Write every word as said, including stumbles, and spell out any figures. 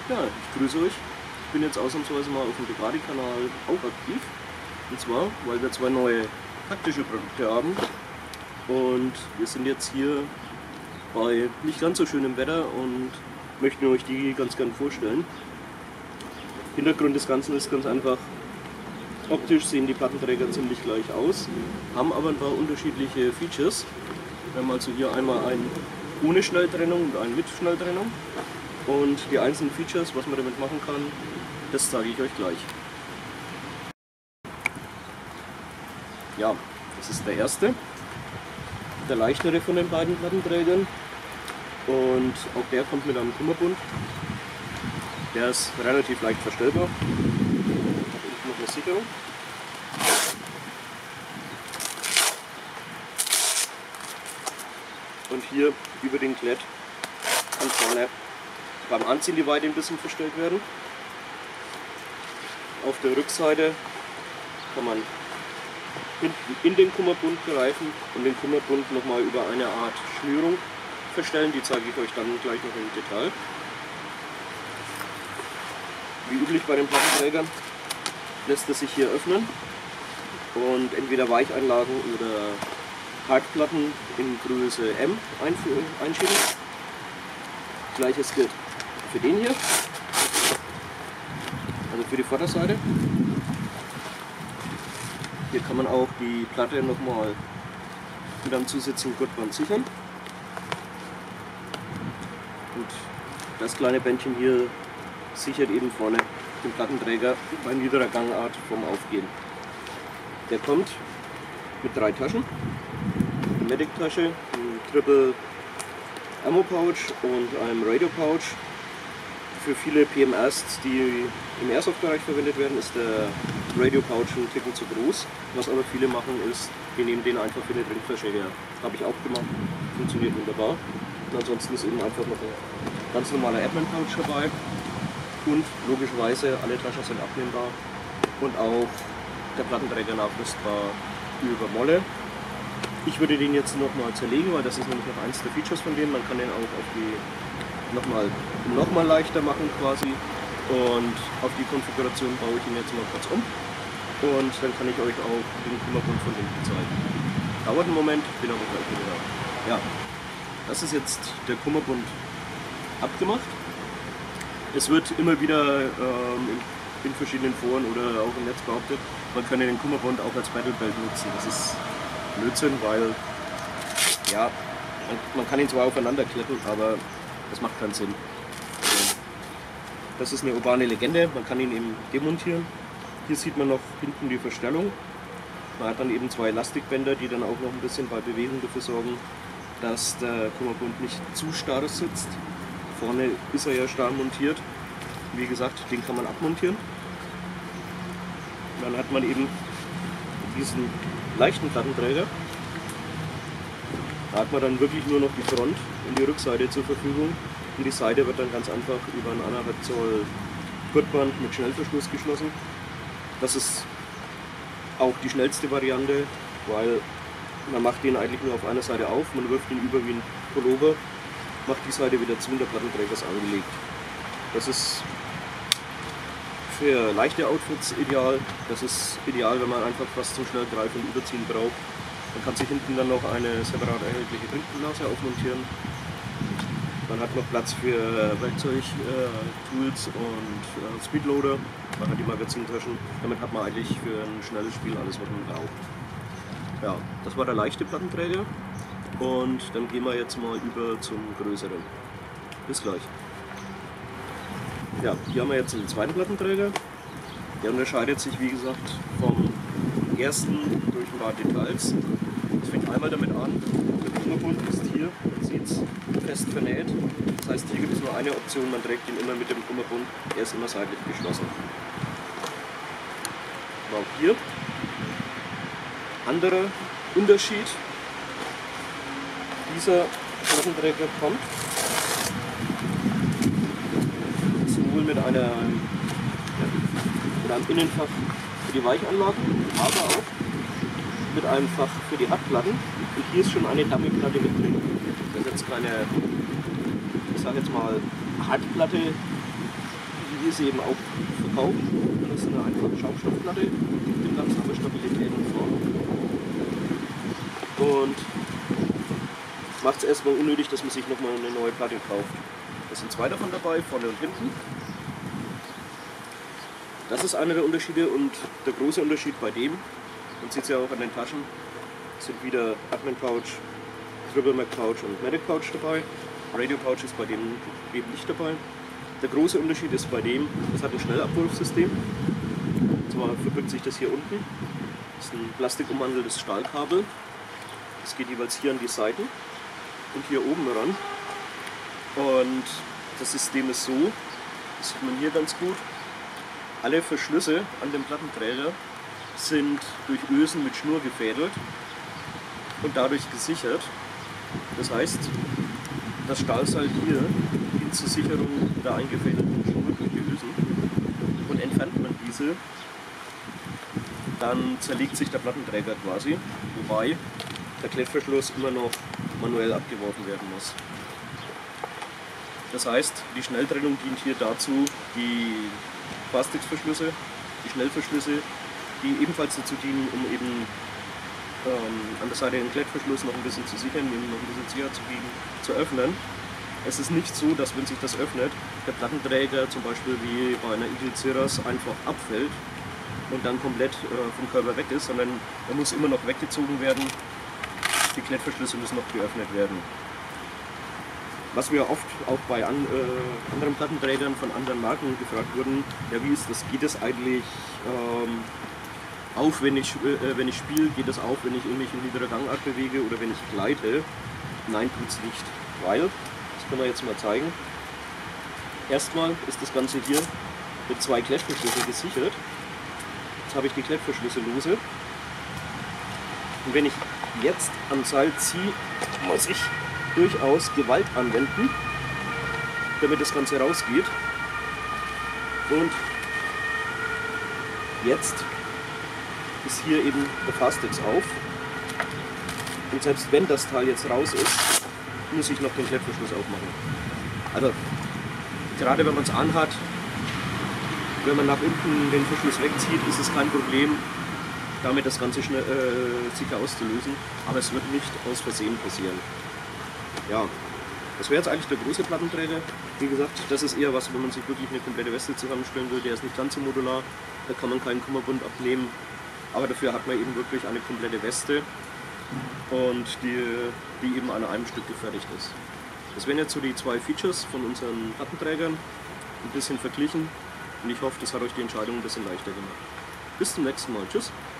Ja, ich grüße euch. Ich bin jetzt ausnahmsweise mal auf dem Ducati-Kanal auch aktiv. Und zwar, weil wir zwei neue taktische Produkte haben. Und wir sind jetzt hier bei nicht ganz so schönem Wetter und möchten euch die ganz gern vorstellen. Hintergrund des Ganzen ist ganz einfach, optisch sehen die Plattenträger ziemlich gleich aus, haben aber ein paar unterschiedliche Features. Wir haben also hier einmal einen ohne Schnelltrennung und einen mit Schnelltrennung. Und die einzelnen Features, was man damit machen kann, das zeige ich euch gleich. Ja, das ist der erste, der leichtere von den beiden Plattenträgern. Und auch der kommt mit einem Kummerbund. Der ist relativ leicht verstellbar. Da hinten noch eine Sicherung. Und hier über den Klett kann vorne beim Anziehen die Weite ein bisschen verstellt werden. Auf der Rückseite kann man hinten in den Kummerbund greifen und den Kummerbund nochmal über eine Art Schnürung verstellen. Die zeige ich euch dann gleich noch im Detail. Wie üblich bei den Plattenträgern lässt es sich hier öffnen und entweder Weicheinlagen oder Hartplatten in Größe M einschieben. Gleiches gilt für den hier, also für die Vorderseite. Hier kann man auch die Platte nochmal mit einem zusätzlichen Gurtband sichern. Und das kleine Bändchen hier sichert eben vorne den Plattenträger bei niederer Gangart vom Aufgehen. Der kommt mit drei Taschen, eine Medic-Tasche, ein Triple Ammo Pouch und einem Radio Pouch. Für viele P M Rs, die im Airsoft-Bereich verwendet werden, ist der Radio Pouch ein Ticken zu groß. Was aber viele machen ist, die nehmen den einfach für eine Trinkflasche her. Habe ich auch gemacht, funktioniert wunderbar. Und ansonsten ist eben einfach noch ein ganz normaler Admin Pouch dabei. Und logischerweise alle Taschen sind abnehmbar und auch der Plattenträger nachrüstbar über Molle. Ich würde den jetzt nochmal zerlegen, weil das ist nämlich noch eins der Features von dem. Man kann den auch auf die nochmal noch mal leichter machen quasi. Und auf die Konfiguration baue ich ihn jetzt mal kurz um. Und dann kann ich euch auch den Kummerbund von hinten zeigen. Dauert einen Moment, bin aber gleich wieder da. Ja, das ist jetzt der Kummerbund abgemacht. Es wird immer wieder ähm, in, in verschiedenen Foren oder auch im Netz behauptet, man könne den Kummerbund auch als Battlebelt nutzen. Das ist Blödsinn, weil ja, man, man kann ihn zwar aufeinander kletten, aber das macht keinen Sinn. Das ist eine urbane Legende, man kann ihn eben demontieren. Hier sieht man noch hinten die Verstellung. Man hat dann eben zwei Elastikbänder, die dann auch noch ein bisschen bei Bewegung dafür sorgen, dass der Kummerbund nicht zu starr sitzt. Vorne ist er ja starr montiert. Wie gesagt, den kann man abmontieren. Und dann hat man eben diesen leichten Plattenträger. Da hat man dann wirklich nur noch die Front und die Rückseite zur Verfügung. Und die Seite wird dann ganz einfach über ein anderthalb Zoll Gurtband mit Schnellverschluss geschlossen. Das ist auch die schnellste Variante, weil man macht den eigentlich nur auf einer Seite auf, man wirft ihn über wie ein Pullover, macht die Seite wieder zu und der Plattenträger ist angelegt. Das ist für leichte Outfits ideal. Das ist ideal, wenn man einfach was zum Schnellgreifen und Überziehen braucht. Man kann sich hinten dann noch eine separat erhältliche Trinkblase aufmontieren. Man hat noch Platz für Werkzeug, äh, Tools und äh, Speedloader. Man hat die Magazintaschen. Damit hat man eigentlich für ein schnelles Spiel alles, was man braucht. Ja, das war der leichte Plattenträger. Und dann gehen wir jetzt mal über zum größeren. Bis gleich. Ja, hier haben wir jetzt den zweiten Plattenträger. Der unterscheidet sich, wie gesagt, vom ersten durch ein paar Details. Es fängt einmal damit an, der Kummerbund ist hier, man sieht es, fest vernäht. Das heißt, hier gibt es nur eine Option, man trägt ihn immer mit dem Kummerbund, er ist immer seitlich geschlossen. Aber auch hier, anderer Unterschied, dieser Plattenträger kommt sowohl mit, einer, mit einem Innenfach für die Weichanlagen, aber auch mit einem Fach für die Hartplatten. Und hier ist schon eine Dummyplatte mit drin. Das ist jetzt keine, ich sage jetzt mal, Hartplatte diese eben auch verkaufen. Das ist eine einfache Schaumstoffplatte, mit dem Ganzen aber Stabilität und Form. Und macht es erstmal unnötig, dass man sich nochmal eine neue Platte kauft. Da sind zwei davon dabei, vorne und hinten. Das ist einer der Unterschiede und der große Unterschied bei dem, man sieht es ja auch an den Taschen, sind wieder Admin Pouch, Triple Mac Pouch und Medic Pouch dabei. Radio Pouch ist bei dem eben nicht dabei. Der große Unterschied ist bei dem, es hat ein Schnellabwurfsystem. Und zwar verbirgt sich das hier unten. Das ist ein plastikummanteltes Stahlkabel. Das geht jeweils hier an die Seiten und hier oben ran. Und das System ist so, das sieht man hier ganz gut, alle Verschlüsse an dem Plattenträger sind durch Ösen mit Schnur gefädelt und dadurch gesichert. Das heißt, das Stahlseil hier dient zur Sicherung der eingefädelten Schnur durch die Ösen und entfernt man diese, dann zerlegt sich der Plattenträger quasi, wobei der Klettverschluss immer noch manuell abgeworfen werden muss. Das heißt, die Schnelltrennung dient hier dazu, die Plastiksverschlüsse, die Schnellverschlüsse, die ebenfalls dazu dienen, um eben ähm, an der Seite den Klettverschluss noch ein bisschen zu sichern, ihm noch ein bisschen sicher zu biegen, zu öffnen. Es ist nicht so, dass wenn sich das öffnet, der Plattenträger zum Beispiel wie bei einer Eagle Cirrus einfach abfällt und dann komplett äh, vom Körper weg ist, sondern er muss immer noch weggezogen werden. Die Klettverschlüsse müssen noch geöffnet werden. Was wir oft auch bei an, äh, anderen Plattenträgern von anderen Marken gefragt wurden, ja wie ist das, geht es eigentlich ähm, auf, wenn ich, äh, wenn ich spiele, geht es auf, wenn ich mich in niederer Gangart bewege oder wenn ich gleite? Nein, tut es nicht, weil, das können wir jetzt mal zeigen, erstmal ist das Ganze hier mit zwei Klettverschlüssen gesichert. Jetzt habe ich die Klettverschlüsse lose und wenn ich jetzt am Seil ziehe, muss ich durchaus Gewalt anwenden, damit das Ganze rausgeht. Und jetzt ist hier eben der Fastex auf. Und selbst wenn das Teil jetzt raus ist, muss ich noch den Klettverschluss aufmachen. Also gerade wenn man es anhat, wenn man nach unten den Verschluss wegzieht, ist es kein Problem, damit das Ganze schnell, äh, sicher auszulösen. Aber es wird nicht aus Versehen passieren. Ja, das wäre jetzt eigentlich der große Plattenträger. Wie gesagt, das ist eher was, wenn man sich wirklich eine komplette Weste zusammenstellen will. Der ist nicht ganz so modular, da kann man keinen Kummerbund abnehmen. Aber dafür hat man eben wirklich eine komplette Weste und die, die eben an einem Stück gefertigt ist. Das wären jetzt so die zwei Features von unseren Plattenträgern, ein bisschen verglichen und ich hoffe, das hat euch die Entscheidung ein bisschen leichter gemacht. Bis zum nächsten Mal. Tschüss!